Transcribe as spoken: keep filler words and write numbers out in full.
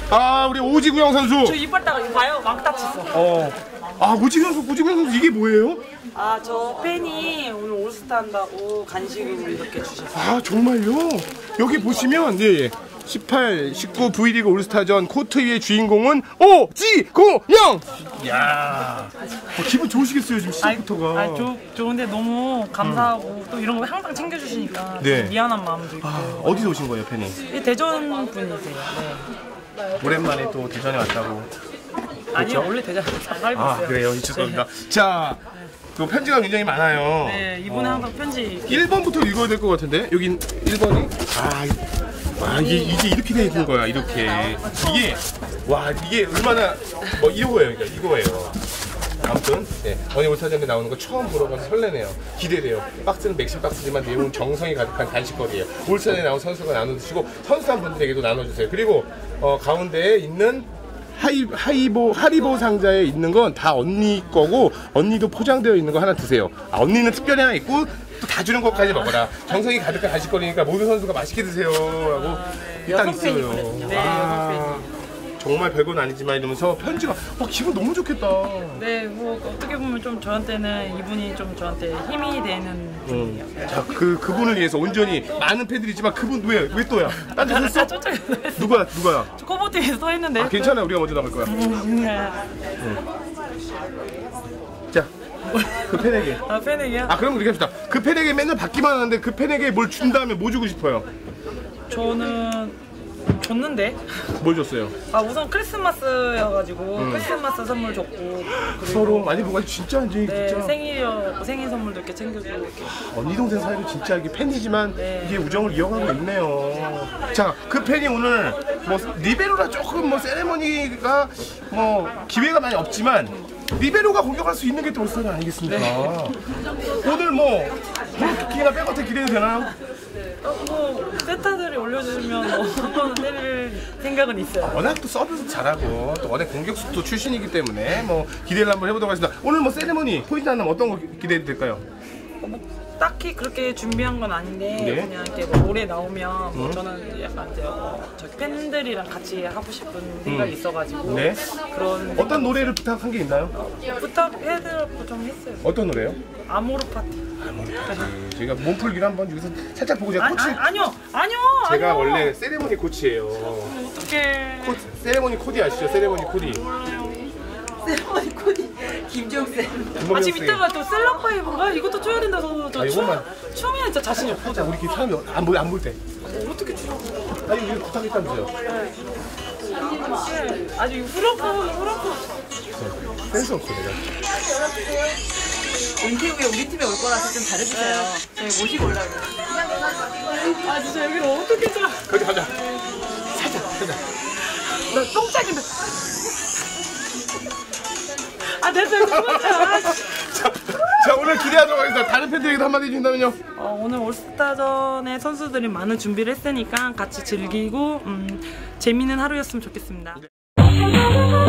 아, 우리 오지구영 선수. 저 이빨 딱 이거 봐요. 막 다쳤어. 어. 아, 오지구영 선수, 오지구영 선수 이게 뭐예요? 아, 저 팬이 오늘 올스타 한다고 간식을 이렇게 주셨어요. 아, 정말요? 여기 보시면 예, 예. 십팔, 십구 V리그 올스타전 코트 위의 주인공은 오지구영! 이야, 어, 기분 좋으시겠어요, 지금 시작부터가. 아, 조, 좋은데 너무 감사하고 음. 또 이런 거 항상 챙겨주시니까 네. 미안한 마음도 있고. 아, 어디서 오신 거예요, 팬이? 대전 분이세요. 네. 오랜만에 또 대전에 왔다고. 아니요, 원래 대전에 살고 아, 있어요. 그래요? 죄송합니다. 네. 자, 또 편지가 굉장히 많아요. 네, 이분은 어. 항상 편지. 일 번부터 읽어야 될 것 같은데? 여긴 일 번이? 아, 와, 이게, 이게 이렇게 돼 있는 거야, 이렇게. 이게, 와, 이게 얼마나, 뭐, 이거예요, 그러니까 이거예요. 아무튼, 네. 언니 올스타전에 나오는 거 처음 보러 가서 설레네요. 기대돼요. 박스는 맥심 박스지만 내용은 정성이 가득한 간식거리예요. 올스타전에 나온 선수가 나눠주시고, 선수한 분들에게도 나눠주세요. 그리고, 어, 가운데에 있는 하이, 하이보, 하리보 상자에 있는 건 다 언니 거고, 언니도 포장되어 있는 거 하나 드세요. 아, 언니는 특별히 하나 있고, 또 다 주는 것까지 먹어라. 정성이 가득한 간식거리니까 모든 선수가 맛있게 드세요. 라고 아, 네. 딱 있어요. 네, 아, 정말 별건 아니지만 이러면서 편지가, 와, 기분 너무 좋겠다. 네, 뭐, 어떻게 보면 좀 저한테는 이분이 좀 저한테 힘이 되는 분이에요. 음. 자, 그, 그분을 위해서 온전히 많은 팬들이지만 그분 왜, 왜 또야? 딴 데 했어? 누구야, 누구야? 저 커버팀에 써 있는데. 아, 괜찮아. 우리가 먼저 나갈 거야. 음, 네. 응. 자, 그 팬에게. 아, 팬에게요? 아, 그럼 이렇게 합시다. 그 팬에게 맨날 받기만 하는데 그 팬에게 뭘 준다면 뭐 주고 싶어요? 저는 줬는데. 뭘 줬어요? 아, 우선 크리스마스여가지고 음. 크리스마스 선물 줬고. 서로 많이 보고 진짜 완전히 네, 진짜. 생일이요, 생일 선물도 이렇게 챙겨주고 이렇게. 언니 동생 사이도 진짜 이게 팬이지만 네. 이게 우정을 이어가고 있네요. 자, 그 팬이 오늘 뭐 리베로라 조금 뭐 세레머니가 뭐 기회가 많이 없지만 리베로가 공격할 수 있는 게 또 올스타전 아니겠습니까? 네. 오늘 뭐 골키나 백어택 기대도 되나요? 어, 뭐 세타들이 올려주시면 뭐 한번 때릴 생각은 있어요. 아, 워낙 또 서비스 잘하고 또 워낙 공격수도 출신이기 때문에 뭐 기대를 한번 해보도록 하겠습니다. 오늘 뭐 세레머니 포인트 하나 뭐 어떤 거 기대해도 될까요? 어, 뭐 딱히 그렇게 준비한 건 아닌데 네. 그냥 이렇게 뭐 노래 나오면 뭐 음. 저는 약간 이제 어, 저기 팬들이랑 같이 하고 싶은 생각이 음. 있어가지고 네. 그런 어떤 노래를 부탁한 게 있나요? 부탁해드리고 좀 했어요. 어떤 노래요? 아모르 파티. 아모르 파티. 저희가 몸풀기를 한번 여기서 살짝 보고 제가 아, 코치. 아, 아니요, 아니요. 제가 아니요. 원래 세레모니 코치예요. 어떻게? 세레모니 코디 아시죠? 세레모니 코디. 몰라요. 세레머니 코디 김종쌤. 아, 지금 이따가 또 셀럽파이브인가? 이것도 쳐야 된다서 저 아, 춤, 이것만. 춤이 진짜 자신이 없어. 자, 우리 사람이 안 볼, 안 볼 때. 어, 어떻게 추? 아니, 이거 부탁했다면서요. 네. 아주 후렴구, 후렴구. 센스 없어, 내가. 인터뷰에 우리 팀에 올 거라서 좀 잘해주세요. 저희 모시고 올라오요. 아, 진짜 여기는 어떻게 자? 거기 가자. 살짝, 살짝. 나 똥짝인데. 아, 됐어요. 그만자. 자, 자, 오늘 기대하도록 하겠습니다. 다른 팬들에게도 한마디 해준다면요? 어, 오늘 올스타전에 선수들이 많은 준비를 했으니까 같이 즐기고 음, 재미있는 하루였으면 좋겠습니다.